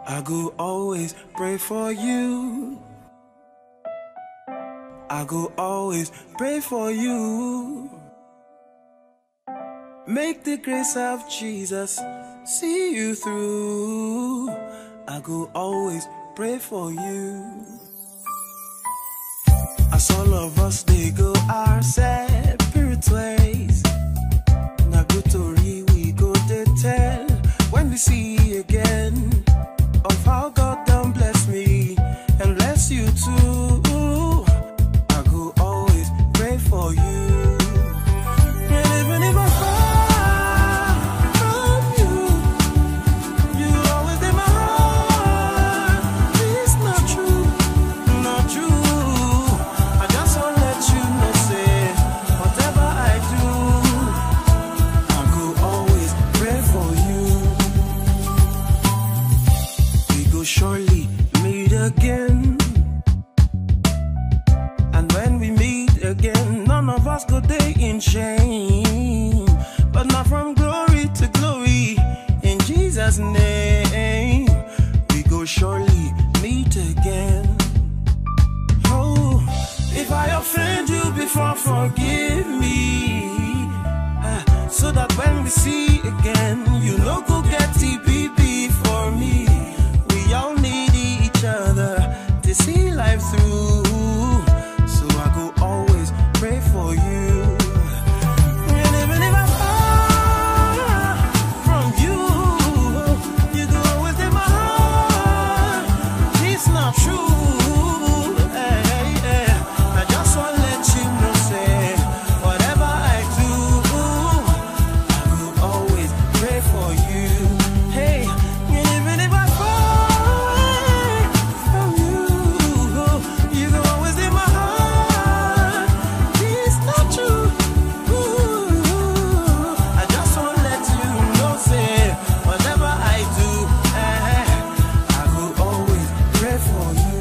I go always pray for you. I go always pray for you. Make the grace of Jesus see you through. I go always pray for you. As all of us they go our separate ways. Na good story we go to tell when we see again of how God done bless me and bless you too. I go always pray for you. And even if I fall from you, you always in my heart. It's not true, not true. I just want to let you know, say, whatever I do, I go always pray for you. We go surely meet again. And when we meet again, none of us go day in shame, but not from glory to glory. In Jesus' name, we go surely meet again. Oh, if I offend you before, forgive me, so that when we see again, you know go get TPP for me. We all need each other to see life through. So I go always pray for you. And even if I fall from you, you go always in my heart. It's not true. I just want to let you know, say, whatever I do, I will always pray for you. Hey, and even if I fall from you, you go always in my heart. It's not true. I just want to let you know, say, whatever I do, I will always pray for you.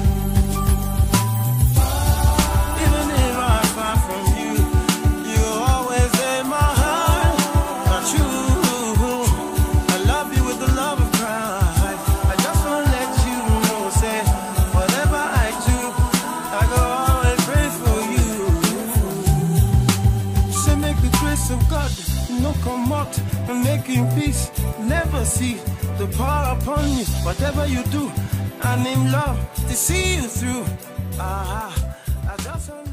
Even if I'm far from you, you're always in my heart. Not true. I love you with the love of Christ. I just want to let you know, say, whatever I do, I go always pray for you. Say, make the grace of God no come out and making peace. Never see the power upon you. Whatever you do, and in love to see you through. I just want